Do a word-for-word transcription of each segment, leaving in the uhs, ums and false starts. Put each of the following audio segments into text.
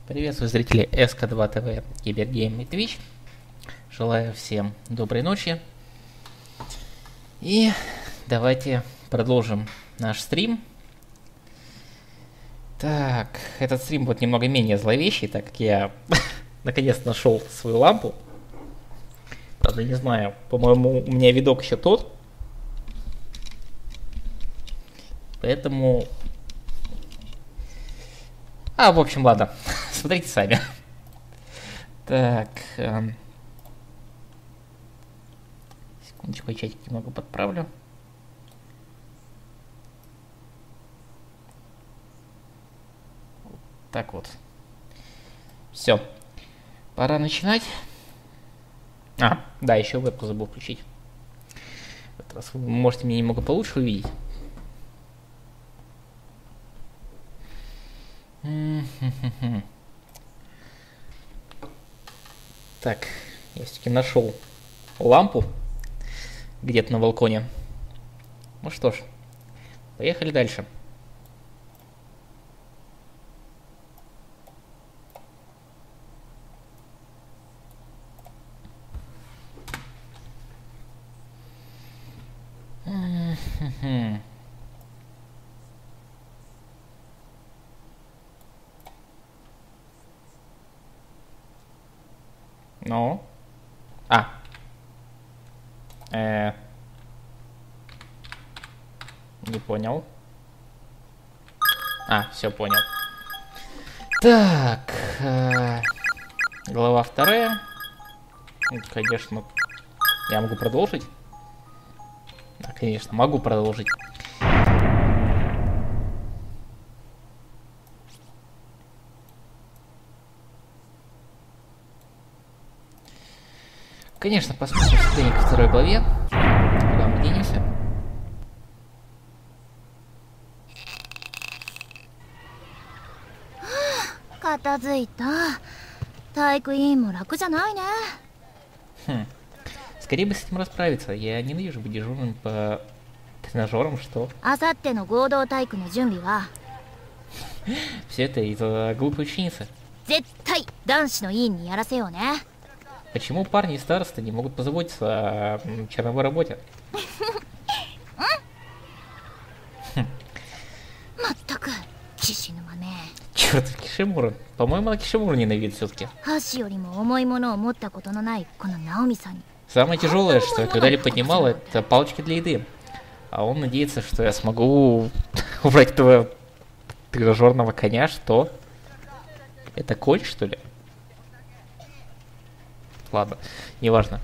Приветствую зрителей эс ка два тэ вэ, Кибергейм и Twitch. Желаю всем доброй ночи. И давайте продолжим наш стрим. Так, этот стрим будет немного менее зловещий, так как я наконец нашел свою лампу. Правда, не знаю, по-моему, у меня видок еще тот. Поэтому... А, в общем, ладно. Смотрите сами. Так. Эм... Секундочку, я чатик немного подправлю. Так вот. Все. Пора начинать. А, да, еще вебку забыл включить. В этот раз вы можете меня немного получше увидеть. Так, я все-таки нашел лампу где-то на балконе. Ну что ж, поехали дальше. Ну? А. Э. Не понял. А, все понял. Так. Э, глава вторая. Ну, конечно, я могу продолжить. Да, конечно, могу продолжить. Конечно, посмотрим вступление ко второй главе. Куда мы денемся? Хм. Скорее бы с этим расправиться. Я ненавижу быть дежурным по тренажерам, что... Все это из-за глупой ученицы. Почему парни и старосты не могут позаботиться о черновой работе? Черт, Кишимура. По-моему, она Кишимуру ненавидит все-таки. Самое тяжелое, что я когда-либо поднимал, это палочки для еды. А он надеется, что я смогу убрать этого тренажерного коня, что? Это конь, что ли? Ладно, неважно.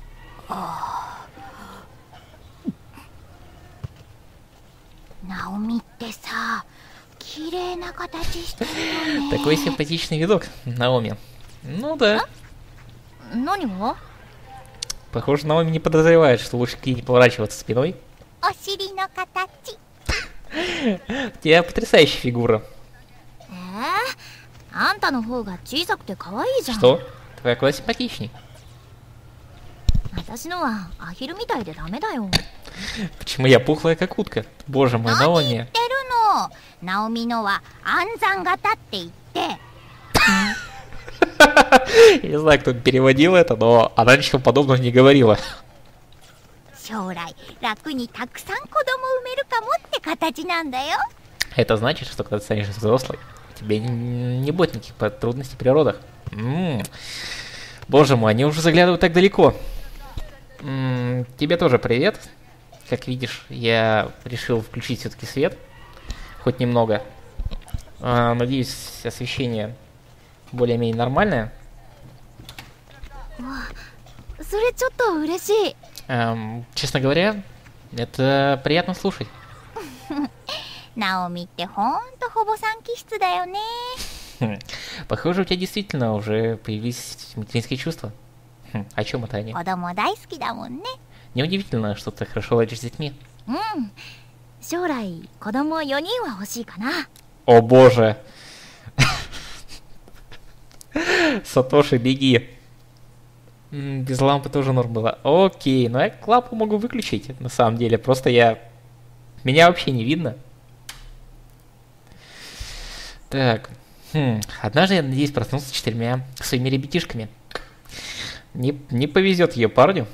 Такой симпатичный видок, Наоми. Ну да. Похоже, Наоми не подозревает, что лучше к ней не поворачиваться спиной. У тебя потрясающая фигура. Что? Твоя куда симпатичней. Почему я пухлая, как утка? Боже мой, Наоми. Я не знаю, кто переводил это, но она ничего подобного не говорила. Это значит, что когда ты станешь взрослой, тебе не будет никаких трудностей при родах. М-м-м. Боже мой, они уже заглядывают так далеко. М-м, тебе тоже привет. Как видишь, я решил включить все-таки свет. Хоть немного. А, надеюсь, освещение более-менее нормальное. Эм, честно говоря, это приятно слушать. Похоже, у тебя действительно уже появились материнские чувства. Хм, о чем это они? Неудивительно, что ты хорошо ладишь с детьми. О боже. Сатоши, беги. Без лампы тоже норм было. Окей, но я лампу могу выключить, на самом деле. Просто я... Меня вообще не видно. Так. Хм, однажды я надеюсь проснуться с четырьмя своими ребятишками. Не, не повезет ее парню.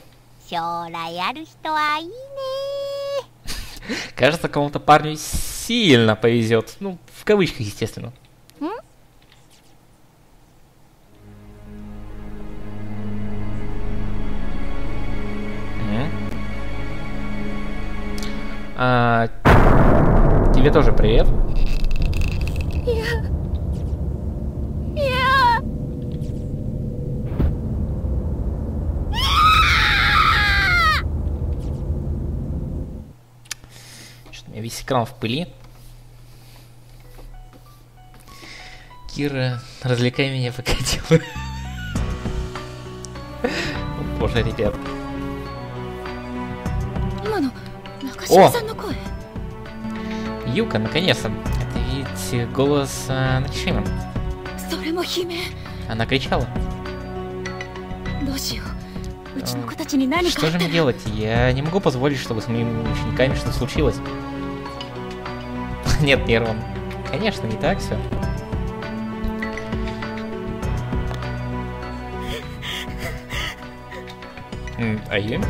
Кажется, кому-то парню сильно повезет. Ну, в кавычках, естественно. А, тебе тоже привет. Что-то у меня весь экран в пыли. Кира, развлекай меня, пока делаю. О, боже, ребят. О! Юка, наконец-то. Это ведь голос э, Накишимы. Она кричала. Э, что же мне делать? Я не могу позволить, чтобы с моими учениками что-то случилось. Нет, нервом. Конечно, не так все. А Юми?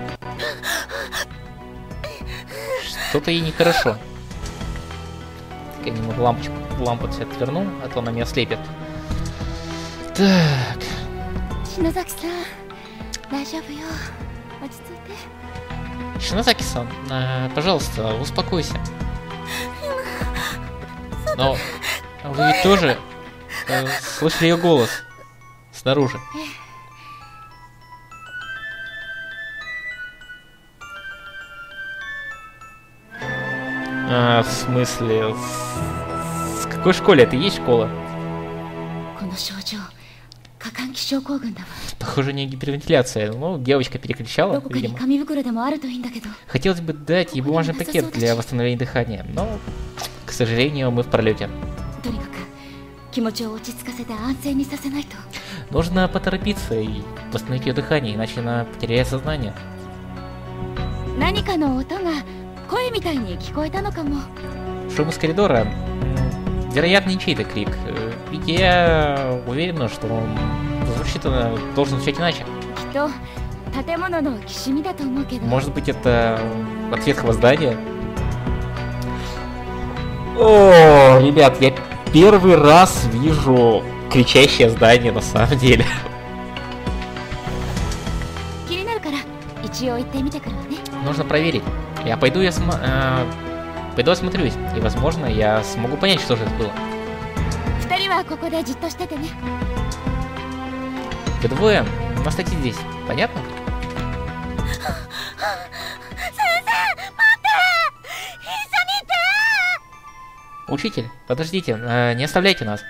Что-то ей нехорошо. Я немного лампочку, лампу цвет верну, а то она меня ослепит. Так. Шинозаки-сан, э, пожалуйста, успокойся. Но вы ведь тоже э, слышали ее голос снаружи. А, в смысле? В... в какой школе? Это и есть школа? Похоже, не гипервентиляция. Ну, девочка перекричала, видимо. Хотелось бы дать ей бумажный пакет для восстановления дыхания, но, к сожалению, мы в пролете. Нужно поторопиться и восстановить ее дыхание, иначе она потеряет сознание. Шум из коридора. Вероятно, не чей-то крик. Ведь я уверен, что он звучит, должен звучать иначе. Может быть, это от ветхого здания? О, ребят, я первый раз вижу кричащее здание на самом деле. Нужно проверить. Я пойду, я см... э, пойду осмотрюсь, и, возможно, я смогу понять, что же это было. Вы двое, оставьте здесь, понятно? Учитель, подождите, э, не оставляйте нас.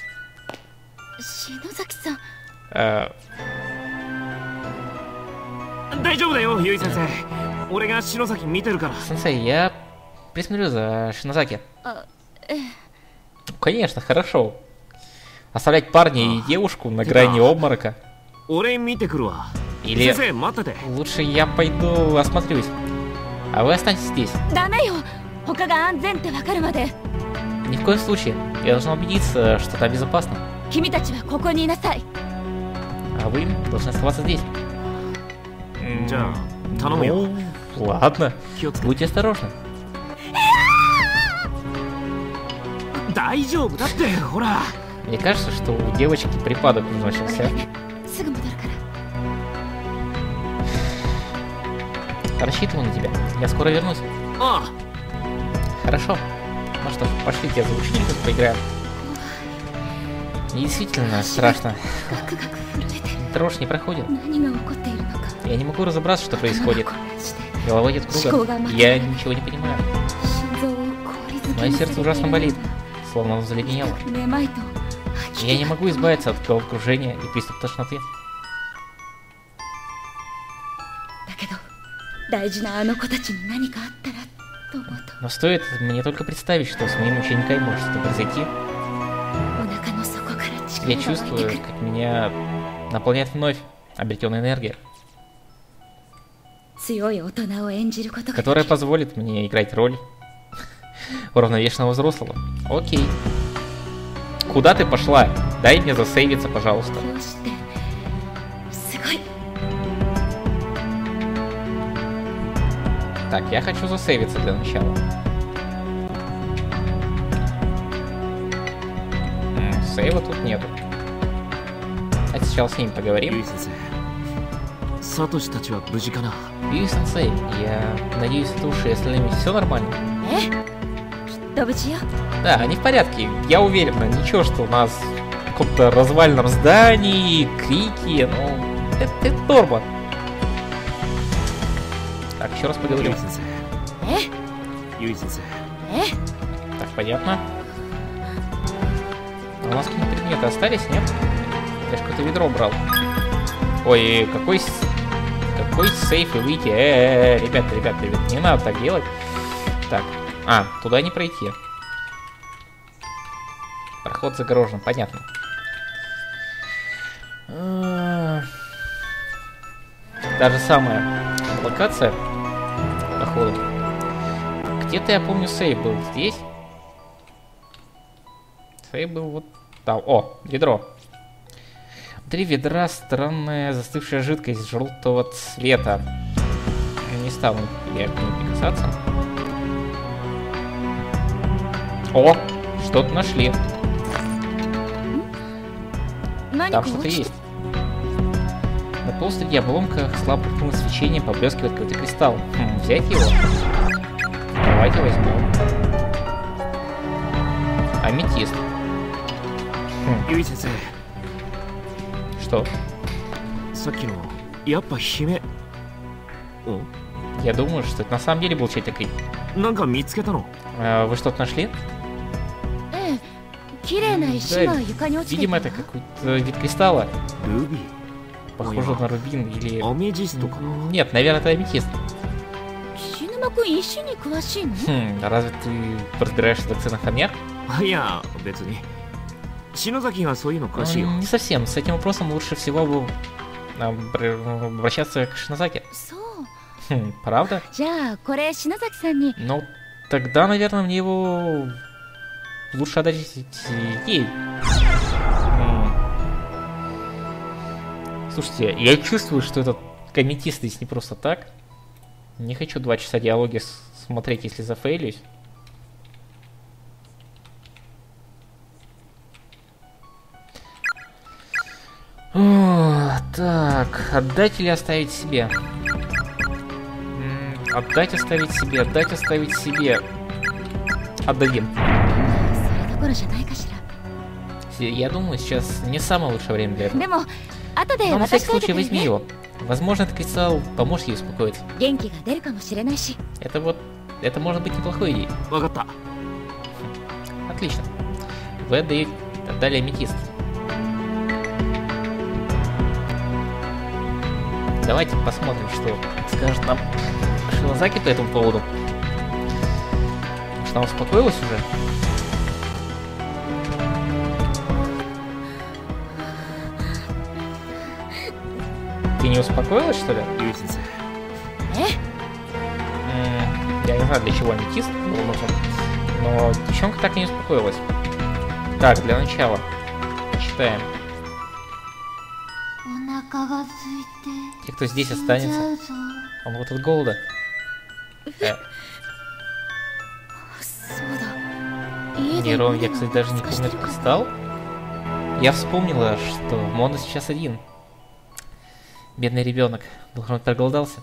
Э... Сенсей, я присмотрю за Шинозаки. Конечно, хорошо. Оставлять парня и девушку на грани обморока. Или лучше я пойду осмотрюсь. А вы останьтесь здесь. Ни в коем случае. Я должна убедиться, что там безопасно. А вы должны оставаться здесь. Ну, ладно. Будьте осторожны. Мне кажется, что у девочки припадок начался. Рассчитываю на тебя. Я скоро вернусь. Хорошо. Ну что ж, пошлите за учеников поиграем. Мне действительно страшно. Дрожь не проходит. Я не могу разобраться, что происходит. Голова идет кругом. Я ничего не понимаю. Мое сердце ужасно болит, словно оно заледенело. Я не могу избавиться от головокружения и приступ тошноты. Но стоит мне только представить, что с моими учениками может что-то произойти. Я чувствую, как меня наполняет вновь обретенная энергия, которая позволит мне играть роль уравновешенного взрослого. Окей. Куда ты пошла? Дай мне засейвиться, пожалуйста. Так, я хочу засейвиться для начала. М, сейва тут нету. А сейчас с ним поговорим. Юй-сенсей, я надеюсь, с Туши и остальными все нормально? Да, они в порядке, я уверена. Ничего, что у нас в каком-то развальном здании, крики, ну, это, это норма. Так, еще раз поговорим. Так, понятно. А у нас какие-то предметы остались, нет? Я же какое-то ведро брал. Ой, какой... Какой сейф и выйти? Э, -э, -э ребята, ребята, ребята, не надо так делать. Так, а, туда не пройти. Проход загорожен, понятно. Та же самая локация, походу. Где-то, я помню, сейф был здесь. Сейф был вот там. О, ведро. Три ведра, странная застывшая жидкость желтого цвета. Не стану я к ней прикасаться. О, что-то нашли. Там что-то есть. На полу среди обломков слабо пыльное свечение поблескивает какой-то кристалл. Хм, взять его? Давайте возьмем. Аметист. Хм. Что? Я думаю, что это на самом деле был чей-то крик. А, вы что-то нашли? Да, видимо, это какой-то вид кристалла. Похоже на рубин или... Нет, наверное, это аметист. Хм, разве ты разбираешься в ценах камнях? Не совсем. С этим вопросом лучше всего бы обращаться к Шинозаки. Хм, правда? Ну, тогда, наверное, мне его лучше отдать ей. Слушайте, я чувствую, что этот аметист здесь не просто так. Не хочу два часа диалоги смотреть, если зафейлюсь. О, так, отдать или оставить себе? М, отдать, оставить себе, отдать, оставить себе. Отдадим. Я думаю, сейчас не самое лучшее время для этого. Но на всякий случай возьми его. Возможно, этот кристалл поможет ей успокоиться. Это вот... Это может быть неплохой идеей. Отлично. Вы отдаете, отдали аметист. Давайте посмотрим, что скажет нам Шинозаки по этому поводу. Что, она успокоилась уже? Ты не успокоилась, что ли? Я не знаю, для чего аметист был нужен, но девчонка так и не успокоилась. Так, для начала почитаем. Те, кто здесь останется, он вот от голода. Э. Нейрон, я, кстати, даже не помню этот кристалл. Я вспомнила, что Мона сейчас один. Бедный ребенок. Должно быть, проголодался.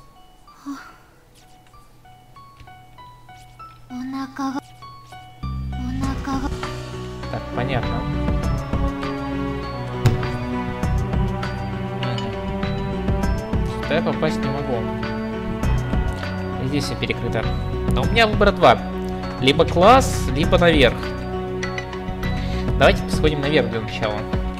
Так, понятно. Сюда я попасть не могу. И здесь все перекрыто. Но у меня выбора два. Либо класс, либо наверх. Давайте сходим наверх для начала.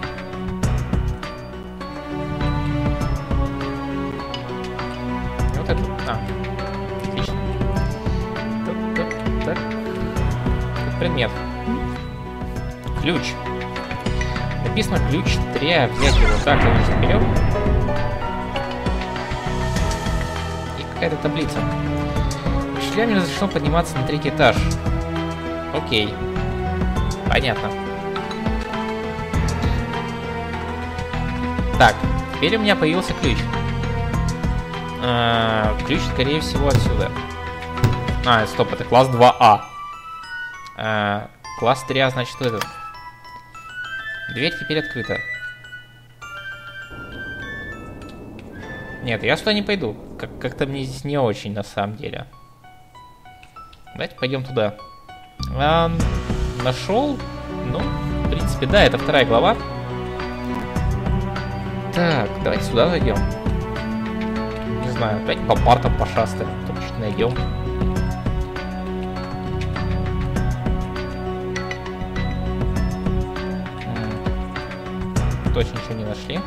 Вот это. А, отлично. Так, так, так. Тут предмет. Ключ. Написано ключ три, а взять его так, конечно, берем. И какая-то таблица. Учителям не разрешено подниматься на третий этаж. Окей. Понятно. Так, теперь у меня появился ключ. А, ключ, скорее всего, отсюда. А, стоп, это класс два А. а класс три А, значит, что это? Дверь теперь открыта. Нет, я сюда не пойду. Как- как-то мне здесь не очень, на самом деле. Давайте пойдем туда. А, нашел? Ну, в принципе, да, это вторая глава. Так, давайте сюда зайдем. Не знаю, опять по партам пошастаем. Тут что-то найдем. Точно ничего не нашли.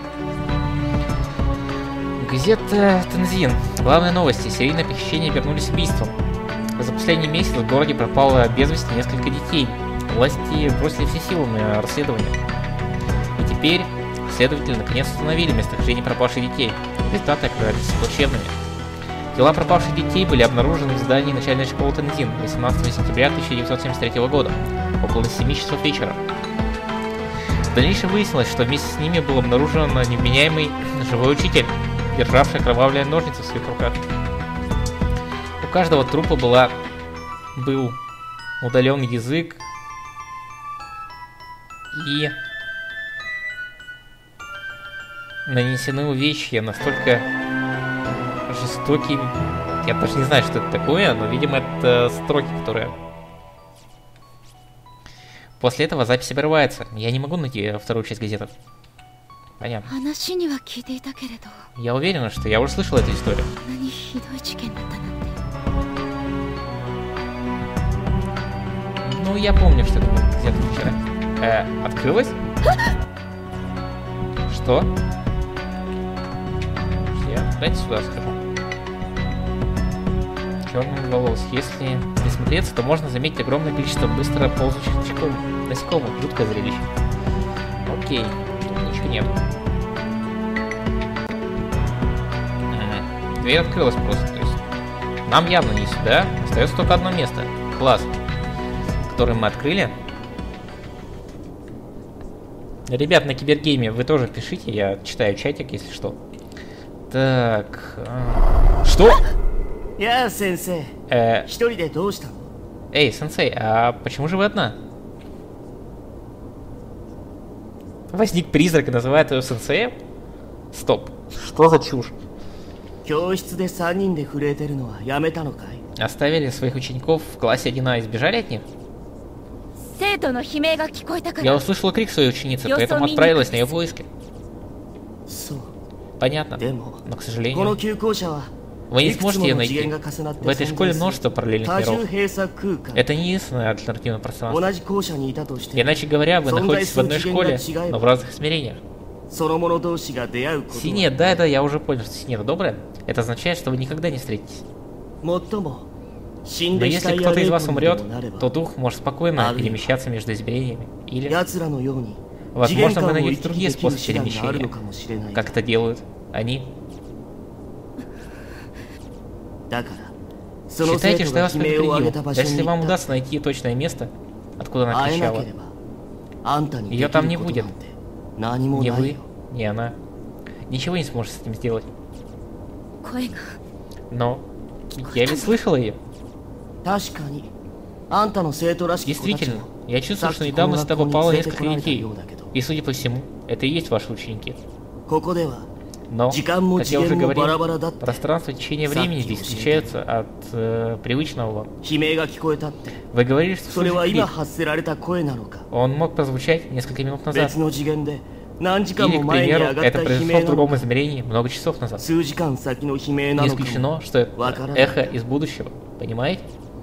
Газета Тензин. Главные новости. Серийные похищения вернулись убийством. За последний месяц в городе пропало без вести несколько детей. Власти бросили все силы на расследование. И теперь следователи наконец установили местонахождение пропавших детей. Результаты оказались плачевными. Тела пропавших детей были обнаружены в здании начальной школы Тензин восемнадцатого сентября тысяча девятьсот семьдесят третьего года, около семи часов вечера. В дальнейшем выяснилось, что вместе с ними был обнаружен невменяемый живой учитель, державший окровавленные ножницы в своих руках. У каждого трупа была, был удален язык и нанесены увечья настолько жестокими. Я даже не знаю, что это такое, но, видимо, это строки, которые... После этого запись обрывается. Я не могу найти вторую часть газеты. Понятно. Я уверена, что я уже слышал эту историю. Ну, я помню, что это было где-то вчера. Э, открылась? Что? Я дайте сюда скажу. Черный волос. Если присмотреться, то можно заметить огромное количество быстро ползущих насекомых. Жуткое зрелище. Окей, тут ничего нет. Ага. Дверь открылась просто, то есть нам явно не сюда. Остается только одно место. Класс. Который мы открыли. Ребят, на Кибергейме вы тоже пишите, я читаю чатик, если что. Так. А... Что? Я, сенсей. Э... Эй, сенсей, а почему же вы одна? Возник призрак и называет ее сенсеем? Стоп. Что за чушь? Оставили своих учеников в классе один А и сбежали от них? Я услышала крик своей ученицы, поэтому отправилась на ее поиски. Понятно, но, к сожалению, вы не сможете ее найти. В этой школе множество параллельных миров. Это не единственное альтернативное пространство. Иначе говоря, вы находитесь в одной школе, но в разных измерениях. Синяя, да, да, я уже понял, что синяя добрая. Это означает, что вы никогда не встретитесь. Но если кто-то из вас умрет, то дух может спокойно перемещаться между измерениями. Или, возможно, вы найдете другие способы перемещения. Как это делают они. Считайте, что я вас предупредил. Если вам удастся найти точное место, откуда она кричала, ее там не будет. Не вы, не она. Ничего не сможет с этим сделать. Но я ведь слышала ее. Действительно, я чувствую, что недавно сюда попало несколько детей. И, судя по всему, это и есть ваши ученики. Но, как я уже говорил, пространство и течение времени здесь отличаются от э, привычного вам. Вы говорили, что слышали крик. Он мог прозвучать несколько минут назад. Или, к примеру, это произошло в другом измерении много часов назад. Не исключено, что это эхо из будущего. Понимаете?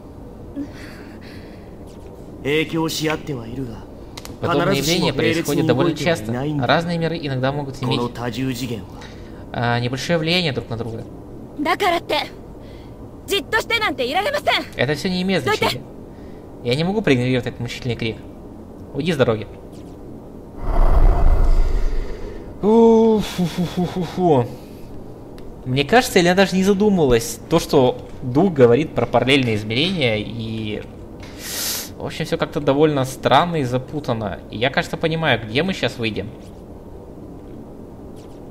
Подобные явления происходят довольно часто. Разные миры иногда могут иметь а, небольшое влияние друг на друга. Это все не имеет значения. Я не могу проигнорировать этот мучительный крик. Уйди с дороги. Фу-фу-фу-фу-фу. Мне кажется, или она даже не задумалась. То, что дух говорит про параллельные измерения, и... В общем, все как-то довольно странно и запутано. И я, кажется, понимаю, где мы сейчас выйдем.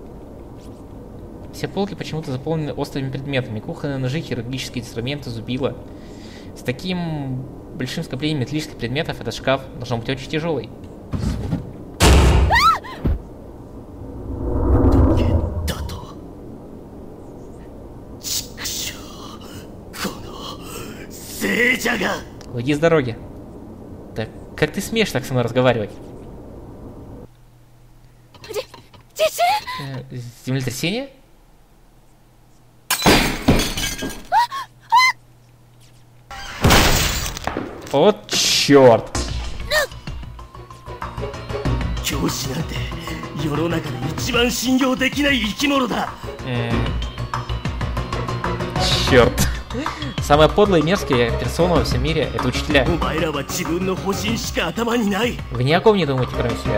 Все полки почему-то заполнены острыми предметами. Кухонные ножи, хирургические инструменты, зубила. С таким большим скоплением металлических предметов этот шкаф должен быть очень тяжелый. Уйди с дороги. Да как ты смеешь так со мной разговаривать? Э, землетрясение? О, черт! Черт. Самая подлая и мерзкая персона во всем мире — это учителя. Вы ни о ком не думаете, кроме себя.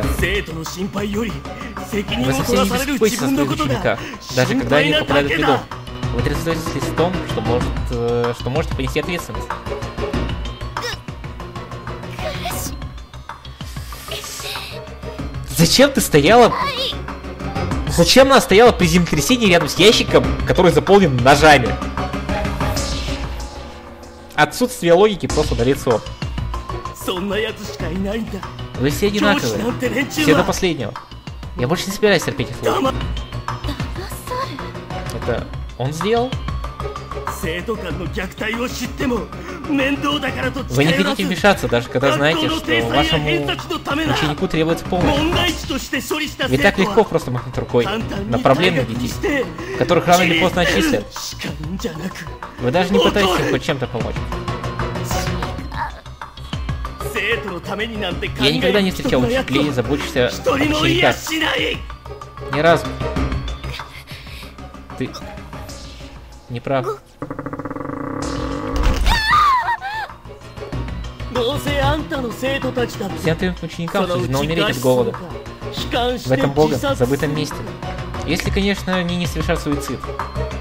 Вы совсем не беспокоитесь о своих учениках, даже когда они попадают в беду. Вы трясетесь в том, что, может, э, что можете понести ответственность. Зачем ты стояла... Зачем она стояла при землетрясении рядом с ящиком, который заполнен ножами? Отсутствие логики просто налицо. Вы все одинаковые. Все до последнего. Я больше не собираюсь терпеть их слов. Это он сделал? Вы не хотите вмешаться, даже когда знаете, что вашему ученику требуется помощь. Ведь так легко просто махнуть рукой на проблемных детей, которых рано или поздно отчислят. Вы даже не пытаетесь им хоть чем-то помочь. Я никогда не встречал учителей, заботящихся о учениках. Ни разу. Ты не прав. Всем твоим ученикам суждено умереть от голода. В этом богом забытом месте. Если, конечно, они не совершат суицид.